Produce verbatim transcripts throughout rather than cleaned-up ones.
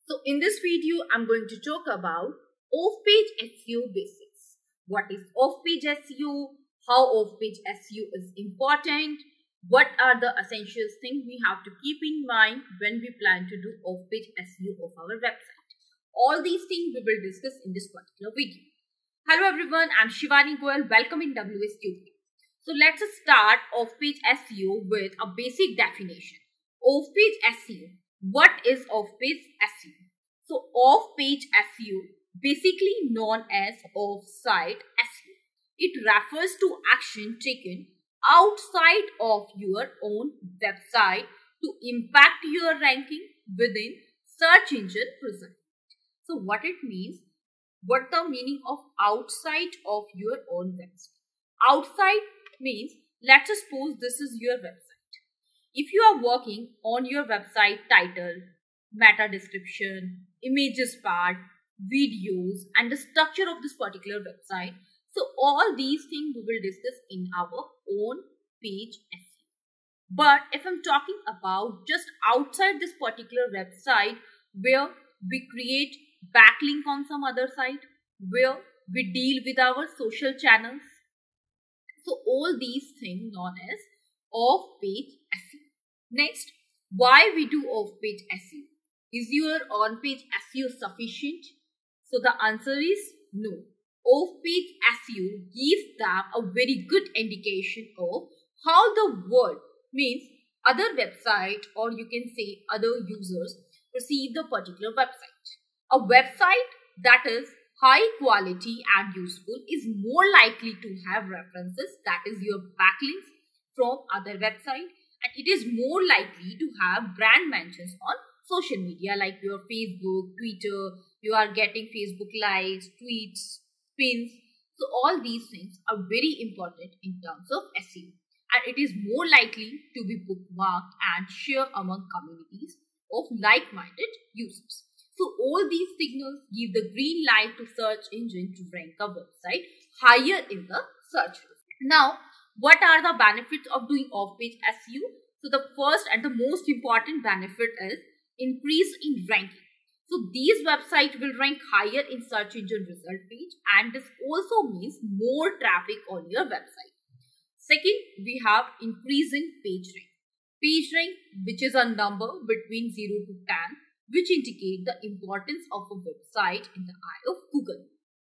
So in this video, I'm going to talk about off-page S E O basics. What is off-page S E O? How off-page S E O is important? What are the essential things we have to keep in mind when we plan to do off-page S E O of our website? All these things we will discuss in this particular video. Hello everyone, I'm Shivani Goyal. Welcome in WsCube Tech. So let's start off-page S E O with a basic definition. Off-page S E O. What is off-page S E O? So off-page S E O, basically known as off-site S E O. It refers to action taken outside of your own website to impact your ranking within search engine results. So what it means, what the meaning of outside of your own website? Outside means, let's suppose this is your website. If you are working on your website title, meta description, images part, videos, and the structure of this particular website, so all these things we will discuss in our own page S E O. But if I'm talking about just outside this particular website where we create backlink on some other site, where we deal with our social channels, so all these things known as off-page S E O. Next, why we do off-page S E O? Is your on-page S E O sufficient? So the answer is no. Off-page S E O gives them a very good indication of how the world, means other website, or you can say other users, perceive the particular website. A website that is high quality and useful is more likely to have references, that is your backlinks, from other websites, and it is more likely to have brand mentions on social media like your Facebook, Twitter. You are getting Facebook likes, tweets, pins. So all these things are very important in terms of S E O, and it is more likely to be bookmarked and shared among communities of like-minded users. So all these signals give the green light to search engine to rank a website higher in the search result. Now, what are the benefits of doing off-page S E O? So the first and the most important benefit is increase in ranking. So these websites will rank higher in search engine result page, and this also means more traffic on your website. Second, we have increasing page rank. Page rank, which is a number between zero to ten, which indicate the importance of a website in the eye of Google.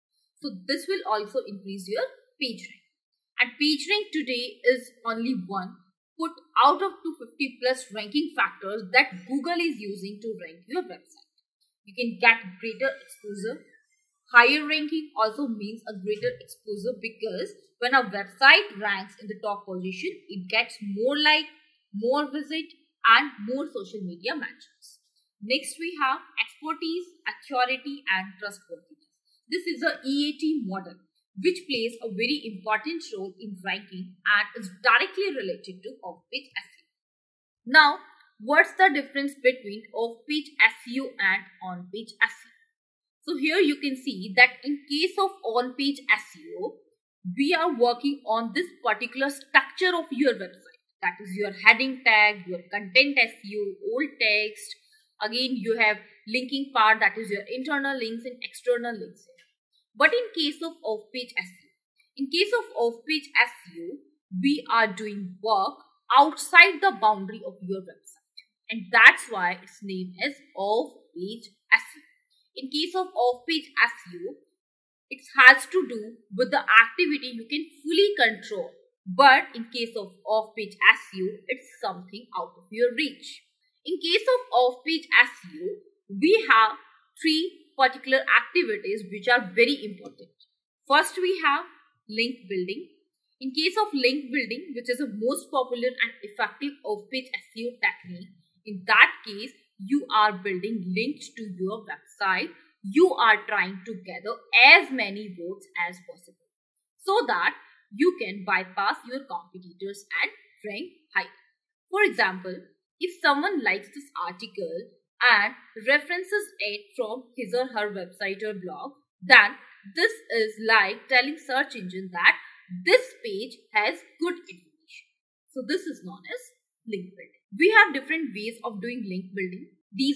So this will also increase your page rank. And page rank today is only one put out of two hundred fifty plus ranking factors that Google is using to rank your website. You can get greater exposure. Higher ranking also means a greater exposure, because when a website ranks in the top position, it gets more like, more visit, and more social media mentions. Next, we have expertise, authority, and trustworthiness. This is a E A T model, which plays a very important role in ranking and is directly related to off-page S E O. Now, what's the difference between off-page S E O and on-page S E O? So here you can see that in case of on-page S E O, we are working on this particular structure of your website. That is your heading tag, your content S E O, alt text. Again, you have linking part, that is your internal links and external links. But in case of off-page S E O, in case of off-page S E O, we are doing work outside the boundary of your website. And that's why its name is off-page S E O. In case of off-page S E O, it has to do with the activity you can fully control. But in case of off-page S E O, it's something out of your reach. In case of off-page S E O, we have three particular activities which are very important. First, we have link building. In case of link building, which is the most popular and effective off-page S E O technique, in that case, you are building links to your website. You are trying to gather as many votes as possible so that you can bypass your competitors and rank higher. For example, if someone likes this article and references it from his or her website or blog, then this is like telling search engine that this page has good information. So this is known as link building. We have different ways of doing link building. These are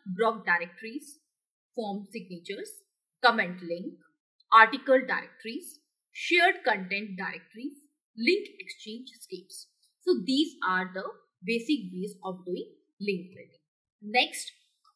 block directories, form signatures, comment link, article directories, shared content directories, link exchange schemes. So these are the basic ways of doing link building. Next,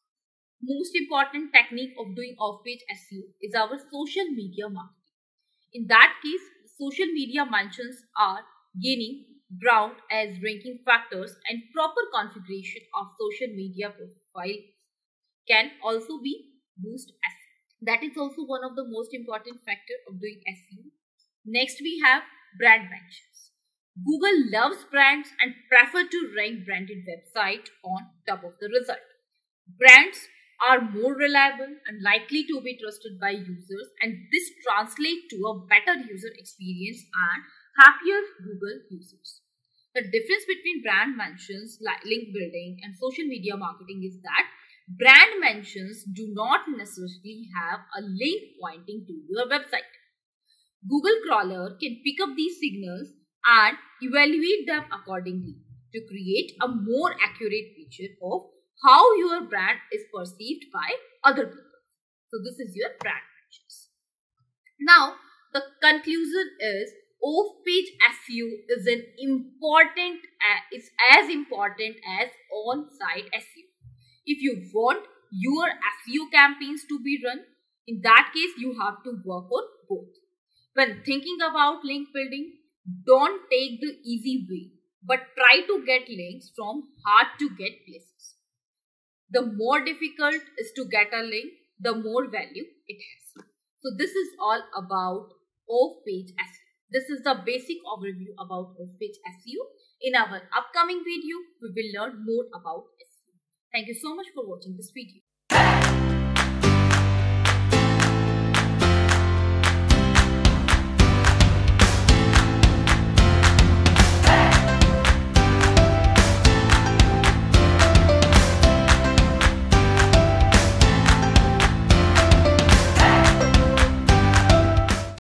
most important technique of doing off-page S E O is our social media marketing. In that case, social media mentions are gaining ground as ranking factors, and proper configuration of social media profile can also be boost S E O. That is also one of the most important factors of doing S E O. Next, we have brand mentions. Google loves brands and prefer to rank branded website on top of the result. Brands are more reliable and likely to be trusted by users, and this translates to a better user experience and happier Google users. The difference between brand mentions, like link building, and social media marketing is that brand mentions do not necessarily have a link pointing to your website. Google crawler can pick up these signals and evaluate them accordingly to create a more accurate picture of how your brand is perceived by other people. So this is your brand mentions. Now, the conclusion is off-page S E O is an important, uh, is as important as on-site S E O. If you want your S E O campaigns to be run, in that case, you have to work on both. When thinking about link building, don't take the easy way, but try to get links from hard to get places. The more difficult is to get a link, the more value it has. So this is all about off-page S E O. This is the basic overview about off-page S E O. In our upcoming video, we will learn more about S E O. Thank you so much for watching this video.